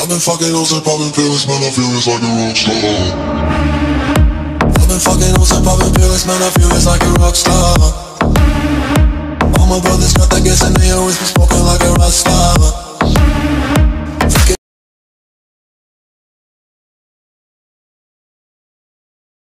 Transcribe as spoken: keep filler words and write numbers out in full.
I've been fucking hoes and popping pills, man, I feel it's like a rock star. I've been fucking hoes and popping pills, man, I feel it's like a rock star. All my brothers got that gas and they always be smoking like a rock star.